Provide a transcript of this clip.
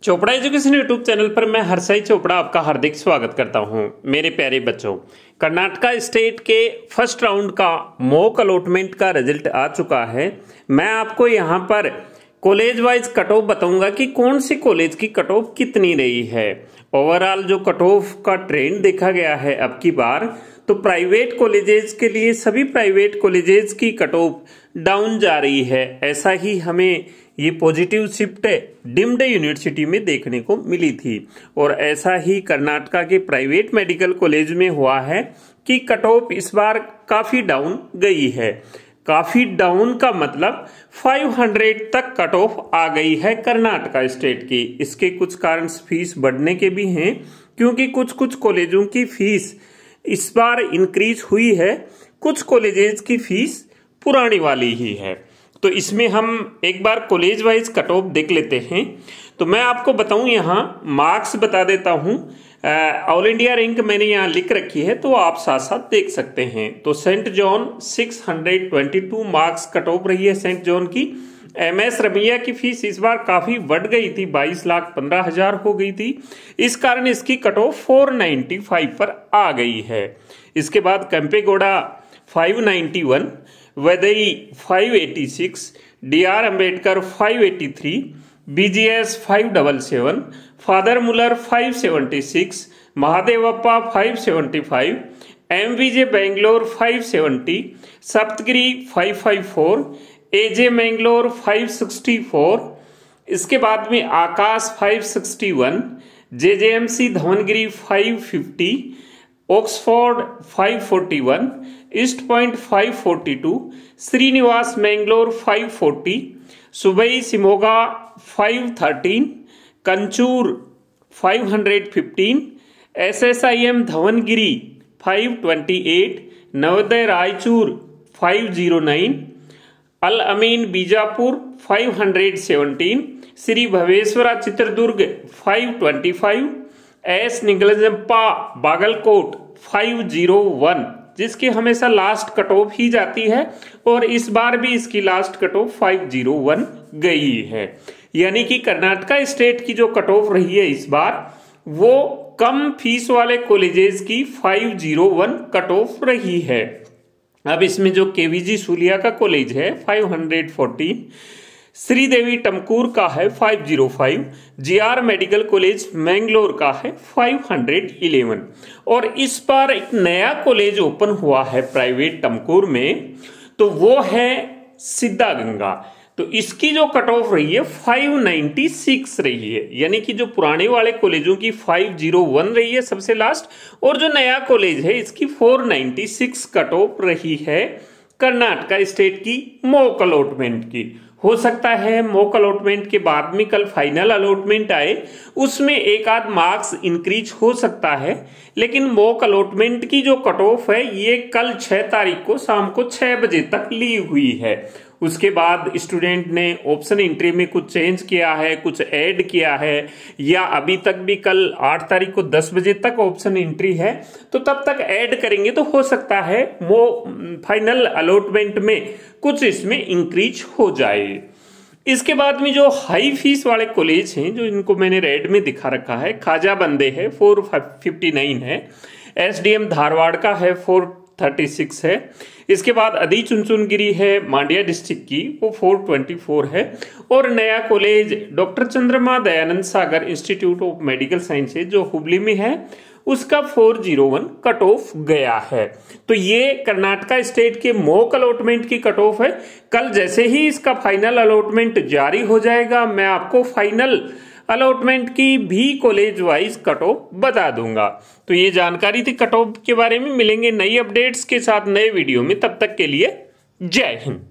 Chopra education YouTube channel पर मैं हर्षाई चोपड़ा आपका हार्दिक स्वागत करता हूं। मेरे प्यारे बच्चों, कर्नाटका स्टेट के फर्स्ट राउंड का मॉक अलॉटमेंट का रिजल्ट आ चुका है। मैं आपको यहां पर कॉलेज वाइज कट ऑफ बताऊंगा कि कौन सी कॉलेज की कट ऑफ कितनी रही है। ओवरऑल जो कट ऑफ का ट्रेंड देखा गया है अब की बार, तो प्राइवेट कॉलेजेस के लिए सभी प्राइवेट कॉलेजेस की कट ऑफ डाउन जा रही है। ऐसा ही हमें ये पॉजिटिव शिफ्ट डिम्ड यूनिवर्सिटी में देखने को मिली थी और ऐसा ही कर्नाटका के प्राइवेट मेडिकल कॉलेज में हुआ है कि कट ऑफ इस बार काफी डाउन गई है। काफी डाउन का मतलब 500 तक कट ऑफ आ गई है कर्नाटका स्टेट की। इसके कुछ कारण फीस बढ़ने के भी हैं, क्योंकि कुछ कॉलेजों की फीस इस बार इंक्रीज हुई है, कुछ कॉलेजेस की फीस पुरानी वाली ही है। तो इसमें हम एक बार कॉलेज वाइज कट ऑफ देख लेते हैं। तो मैं आपको बताऊं, यहाँ मार्क्स बता देता हूं। ऑल इंडिया रैंक मैंने यहाँ लिख रखी है, तो आप साथ साथ देख सकते हैं। तो saint John 622 marks cut off रही है सेंट जॉन की। MS रमैया की फीस इस बार काफी बढ़ गई थी, 22,15,000 हो गई थी। इस कारण इसकी कट ऑफ 495 पर आ गई है। इसके बाद केम्पेगौड़ा 591, वदई 586, DR Ambedkar 583, BGS 577, father Muller 576, Mahadevappa 575, MVJ Bangalore 570, Saptagiri 554, AJ Mangalore 564, इसके बाद में Akash 561, JJMC Davangere 550, Oxford 541, east point 542, Srinivas Mangalore 540, सुबई सिमोगा 513, कंचूर 515, SSIM धवनगिरी 528, नवोदय रायचूर 509, अल अमीन बीजापुर 517, श्री भवेश्वरा चित्रदुर्ग 525, S निगलजम्पा बागलकोट 501, जिसकी हमेशा लास्ट कट ऑफ ही जाती है और इस बार भी इसकी लास्ट कट ऑफ 501 गई है। यानी कि कर्नाटका स्टेट की जो कट ऑफ रही है इस बार, वो कम फीस वाले कॉलेजेस की 501 कट ऑफ रही है। अब इसमें जो KVG सूलिया का कॉलेज है 514, श्रीदेवी टमकूर का है 505, GR मेडिकल कॉलेज मैंगलोर का है 511। और इस बार एक नया कॉलेज ओपन हुआ है प्राइवेट टमकूर में, तो वो है सिद्धागंगा। तो इसकी जो कट ऑफ रही है 596 रही है। यानी कि जो पुराने वाले कॉलेजों की 501 रही है सबसे लास्ट, और जो नया कॉलेज है इसकी 496 कट ऑफ रही है कर्नाटका स्टेट की मॉक अलॉटमेंट की। हो सकता है मॉक अलॉटमेंट के बाद में कल फाइनल अलॉटमेंट आए, उसमें एक आध मार्क्स इंक्रीज हो सकता है, लेकिन मॉक अलॉटमेंट की जो कट ऑफ है ये कल 6 तारीख को शाम को 6 बजे तक ली हुई है। उसके बाद स्टूडेंट ने ऑप्शन एंट्री में कुछ चेंज किया है, कुछ ऐड किया है, या अभी तक भी कल 8 तारीख को 10 बजे तक ऑप्शन एंट्री है, तो तब तक ऐड करेंगे तो हो सकता है वो फाइनल अलॉटमेंट में कुछ इसमें इंक्रीज हो जाए। इसके बाद में जो हाई फीस वाले कॉलेज हैं, जो इनको मैंने रेड में दिखा रखा है, खाजा बंदे है 459 है, SDM धारवाड़ का है 436 है, इसके बाद अदी चुनचुनगिरी है मांड्या डिस्ट्रिक्ट की, वो 424 है, और नया college doctor Chandramma Dayananda Sagar institute of medical sciences जो हुबली में है, उसका 401 कट ऑफ गया है। तो ये कर्नाटका स्टेट के मॉक अलॉटमेंट की कट ऑफ है। कल जैसे ही इसका फाइनल अलॉटमेंट जारी हो जाएगा, मैं आपको फाइनल अलॉटमेंट की भी कॉलेज वाइज कट ऑफ बता दूंगा। तो ये जानकारी थी कट ऑफ के बारे में। मिलेंगे नई अपडेट्स के साथ नए वीडियो में, तब तक के लिए जय हिंद।